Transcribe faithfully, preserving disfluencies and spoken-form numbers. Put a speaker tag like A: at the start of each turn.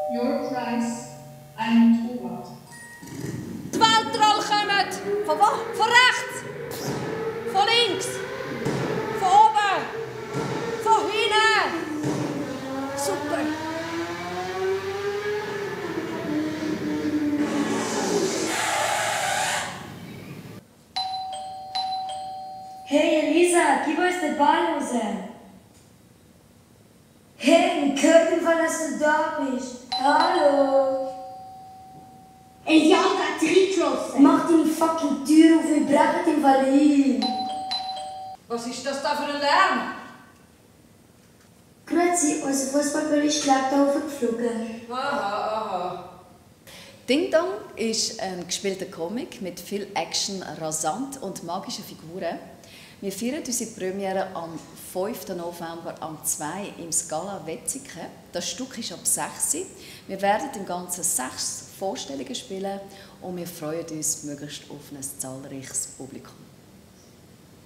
A: Your prize, ein Torwart.
B: Die Welttroll kommen! Von wo? Von rechts! Von links! Von oben! Von hinten! Super!
C: Hey Elisa, gib uns den Ball raus. Hey, ich hört im Fall, dass du da bist. Hallo.
D: Elian hat reingeschossen.
C: Mach deine fucking Tür auf, wir brechen im Fall ein.
B: Was ist das da für ein Lärm?
C: Grüezi, unser Fußballball ist gleich da hochgeflogen.
B: Aha, aha. Ding Dong ist ein gespielter Comic mit viel Action, rasant und magischen Figuren. Wir feiern unsere Premiere am fünften November am zwei im Scala Wetzikon. Das Stück ist ab sechs Uhr. Wir werden im Ganzen sechs Vorstellungen spielen und wir freuen uns möglichst auf ein zahlreiches Publikum.